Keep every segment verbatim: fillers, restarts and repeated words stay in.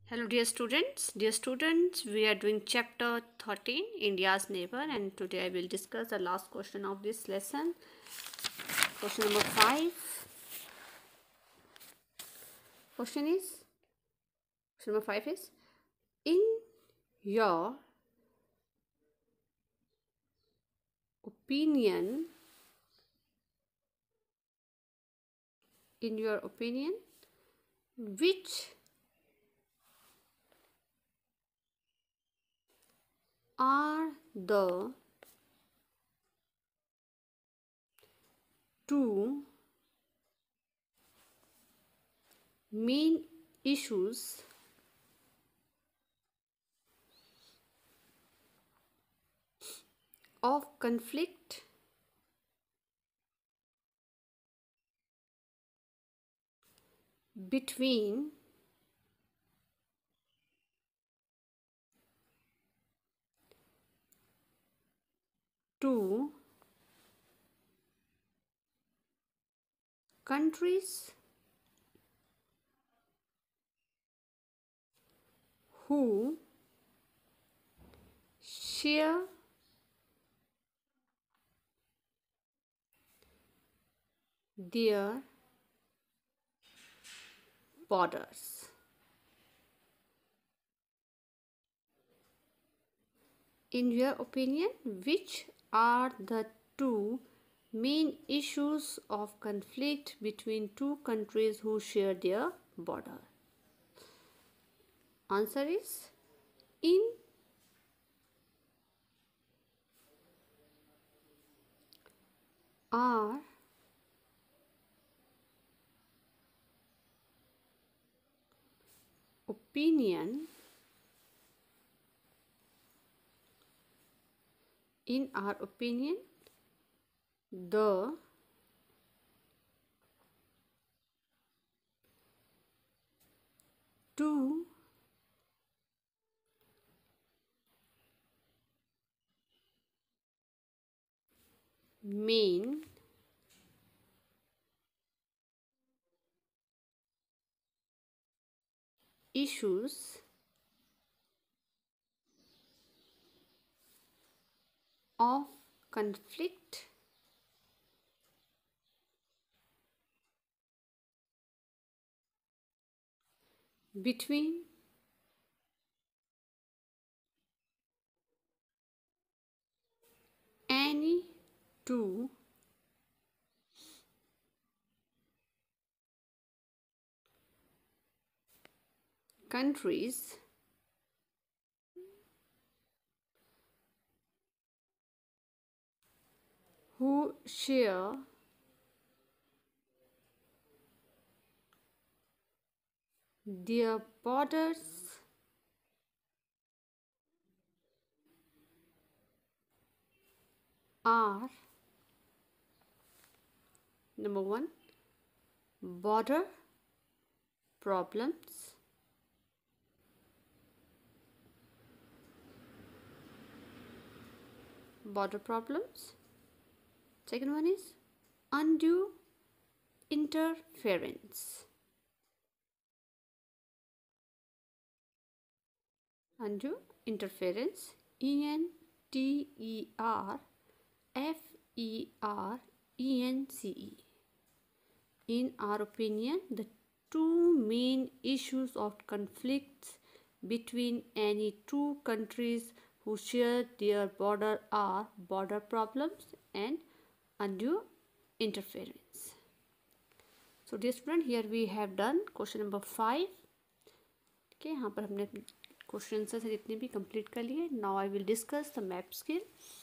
Hello dear students. Dear students, we are doing chapter thirteen, India's neighbor, and today I will discuss the last question of this lesson. Question number five. Question is question number five is in your opinion in your opinion which are the two main issues of conflict between two countries who share their borders. In your opinion, which are the two main issues of conflict between two countries who share their border? Answer is in our opinion in our opinion the two main issues of conflict between any two countries who share their borders are number one, border problems. Border problems. Second one is undue interference. Undue interference. E N T E R F E R E N C E. In our opinion, the two main issues of conflicts between any two countries who share their border are border problems and undue interference. So dear student, here we have done question number five. Okay, यहाँ पर हमने question answer से जितने भी complete कर लिए. Now I will discuss the map skill.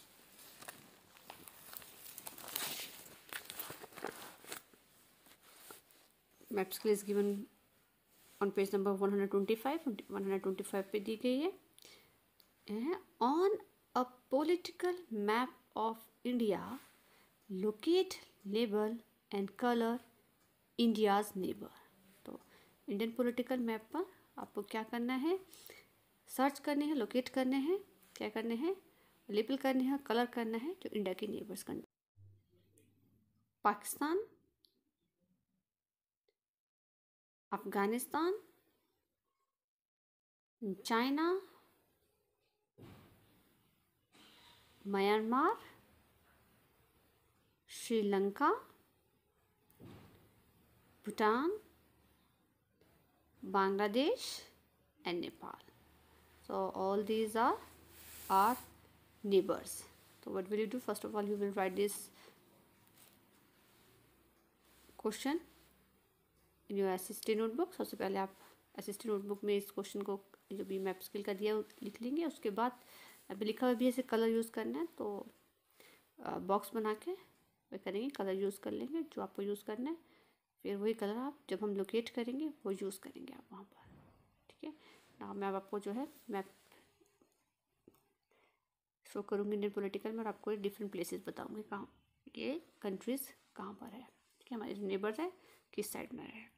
Map skill is given on page number one hundred twenty five. One hundred twenty five पे दी गई है. On a political map of India locate, label and colour India's neighbour. तो Indian political map पर आपको क्या करना है? सर्च करने हैं, लोकेट करने हैं, क्या करने हैं? लेबल करने हैं, कलर करना है जो इंडिया के neighbours country. Pakistan, Afghanistan, China, Myanmar, Sri Lanka, Bhutan, Bangladesh and Nepal. So all these are our neighbors. So what will you do? First of all, you will write this question in your S S T notebook. सबसे पहले आप S S T notebook में इस question को जो भी map skill का दिया लिख लेंगे. उसके बाद अभी लिखा हुआ भी ऐसे कलर यूज़ करना है, तो बॉक्स बना के वे करेंगे, कलर यूज़ कर लेंगे जो आपको यूज़ करना है. फिर वही कलर आप जब हम लोकेट करेंगे वो यूज़ करेंगे आप वहाँ पर. ठीक है ना. मैं आपको जो है मैप शो करूँगी इंडियन पॉलिटिकल में, और आपको डिफरेंट प्लेसेस बताऊँगी कहाँ ये कंट्रीज़ कहाँ पर है. ठीक है, हमारे जो नेबर्स है किस साइड में है.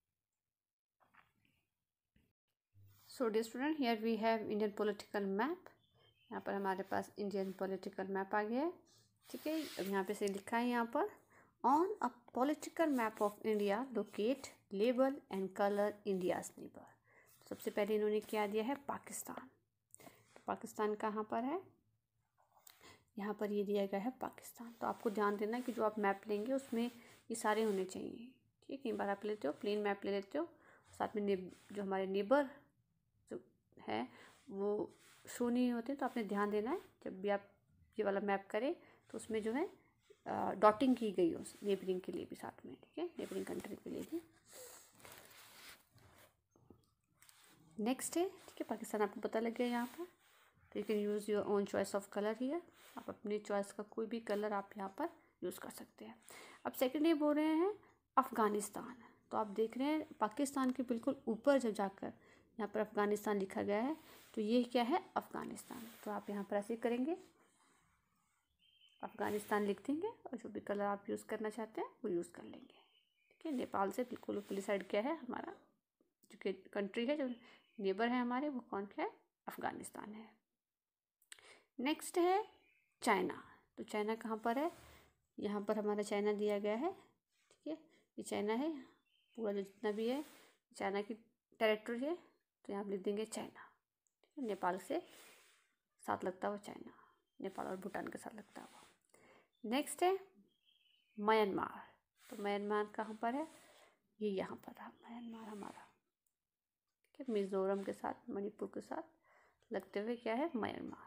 So dear student, here we have Indian political map. यहाँ पर हमारे पास इंडियन पॉलिटिकल मैप आ गया है. ठीक है, अब यहाँ पे से लिखा है यहाँ पर on a political map of India locate label and colour India's neighbour. सबसे पहले इन्होंने क्या दिया है, पाकिस्तान. तो पाकिस्तान कहाँ पर है, यहाँ पर ये दिया गया है पाकिस्तान. तो आपको ध्यान देना कि जो आप मैप लेंगे उसमें ये सारे होने चाहिए. ठीक है, कई बार आप लेते हो प्लेन मैप ले लेते हो, साथ में नेब जो हमारे नेबर जो है वो शो नहीं होते. तो आपने ध्यान देना है जब भी आप ये वाला मैप करें तो उसमें जो है डॉटिंग की गई हो नेबरिंग के लिए भी साथ में. ठीक है, नेबरिंग कंट्री के लिए भी. नेक्स्ट है, ठीक है, पाकिस्तान आपको पता लग गया यहाँ पर. तो you can use your own choice of colour here. आप अपनी चॉइस का कोई भी कलर आप यहाँ पर यूज़ कर सकते हैं. अब सेकेंड ये बोल रहे हैं अफ़गानिस्तान. तो आप देख रहे हैं पाकिस्तान के बिल्कुल ऊपर जब जाकर यहाँ पर अफ़गानिस्तान लिखा गया है, तो ये क्या है, अफ़गानिस्तान. तो आप यहाँ पर ऐसे करेंगे, अफ़गानिस्तान लिख देंगे और जो भी कलर आप यूज़ करना चाहते हैं वो यूज़ कर लेंगे. ठीक है, नेपाल से बिल्कुल ऊपरी साइड क्या है, हमारा जो कि कंट्री है, जो नेबर है हमारे, वो कौन क्या है, अफ़गानिस्तान है. नेक्स्ट है चाइना. तो चाइना कहाँ पर है, यहाँ पर हमारा चाइना दिया गया है. ठीक है, ये चाइना है, पूरा जो जितना भी है चाइना की टेरिटरी है. तो यहाँ लिख देंगे चाइना. ठीक है, नेपाल से साथ लगता हुआ चाइना, नेपाल और भूटान के साथ लगता हुआ. नेक्स्ट है म्यांमार. तो म्यांमार कहाँ पर है, ये यहाँ पर है म्यांमार हमारा. ठीक है, मिज़ोरम के साथ मणिपुर के साथ लगते हुए क्या है, म्यांमार.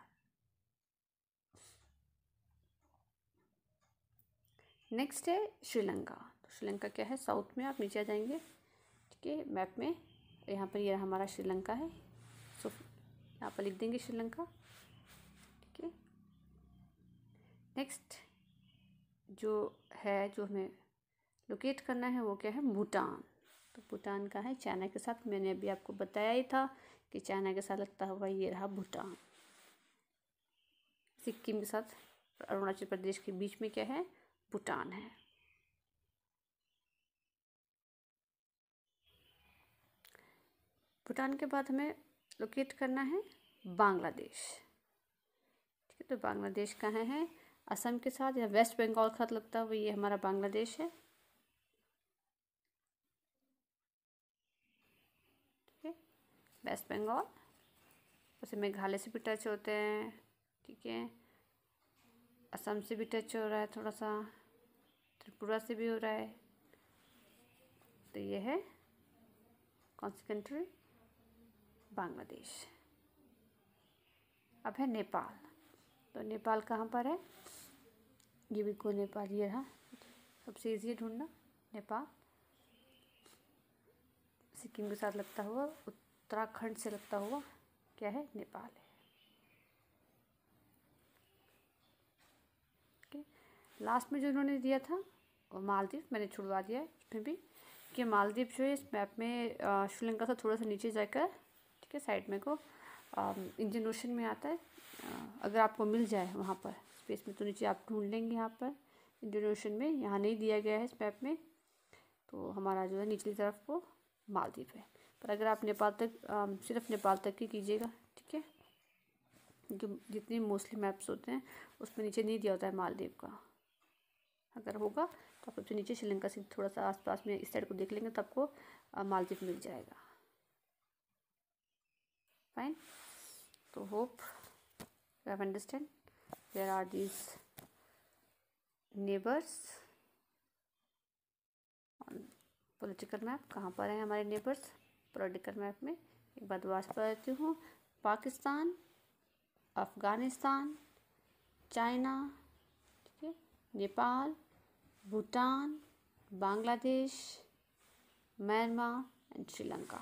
नेक्स्ट है श्रीलंका. तो श्रीलंका क्या है, साउथ में. आप नीचे आ जाएंगे, ठीक है, मैप में. यहाँ पर ये हमारा श्रीलंका है. सो यहाँ पर लिख देंगे श्रीलंका. ठीक है, नेक्स्ट जो है जो हमें लोकेट करना है वो क्या है, भूटान. तो भूटान का है चाइना के साथ. मैंने अभी आपको बताया ही था कि चाइना के साथ लगता हुआ ये रहा भूटान. सिक्किम के साथ अरुणाचल प्रदेश के बीच में क्या है, भूटान है. भूटान के बाद हमें लोकेट करना है बांग्लादेश. ठीक है, तो बांग्लादेश कहाँ है, असम के साथ या वेस्ट बंगाल के साथ लगता हुआ ये हमारा बांग्लादेश है. ठीक है, वेस्ट बंगाल, उसे मेघालय से भी टच होते हैं. ठीक है, असम से भी टच हो रहा है थोड़ा सा, त्रिपुरा से भी हो रहा है. तो ये है कौन सी कंट्री, बांग्लादेश. अब है नेपाल. तो नेपाल कहाँ पर है, ये भी को नेपाल ये रहा. सबसे ईजी है ढूंढना, नेपाल सिक्किम के साथ लगता हुआ, उत्तराखंड से लगता हुआ क्या है, नेपाल है. ओके, लास्ट में जो इन्होंने दिया था वो मालदीव, मैंने छुड़वा दिया है उसमें भी कि मालदीव जो है इस मैप में श्रीलंका से थोड़ा सा नीचे जाकर, ठीक है, साइड में को इंडियन ओशन में आता है. अगर आपको मिल जाए वहाँ पर स्पेस में तो नीचे आप ढूंढ लेंगे. यहाँ पर इंडियन ओशन में यहाँ नहीं दिया गया है इस मैप में, तो हमारा जो है निचली तरफ को मालदीव है. पर अगर आप नेपाल तक सिर्फ नेपाल तक ही कीजिएगा. ठीक है, जो जितने मोस्टली मैप्स होते हैं उसमें नीचे नहीं दिया होता है मालदीव का. अगर होगा तो आप सबसे नीचे श्रीलंका से थोड़ा सा आसपास में इस साइड को देख लेंगे तो आपको मालदीव मिल जाएगा. Fine. So hope you have understand. There are these neighbors on political map. कहाँ पर हैं हमारे neighbors political map में? एक बार दोबारा से बता देती हूँ. पाकिस्तान, अफ़गानिस्तान, चाइना, ठीक है, Nepal, Bhutan, Bangladesh, Myanmar and Sri Lanka.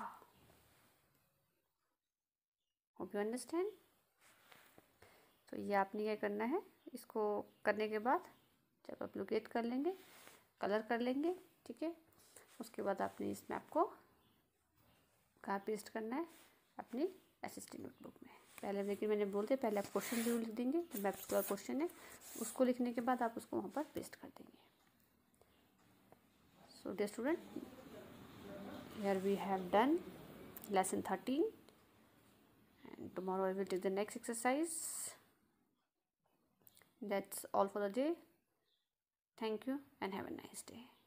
Hope you understand. तो ये आपने क्या करना है, इसको करने के बाद जब आप लोकेट कर लेंगे, कलर कर लेंगे, ठीक है, उसके बाद आपने इस मैप को कहाँ पेस्ट करना है, अपनी एसएसटी नोटबुक में. पहले लेकिन मैंने बोलते पहले आप क्वेश्चन जरूर लिख देंगे. मैप का क्वेश्चन है, उसको लिखने के बाद आप उसको वहाँ पर पेस्ट कर देंगे. So dear student, here we have done lesson thirteen, and tomorrow I will take the next exercise. That's all for the day. Thank you and have a nice day.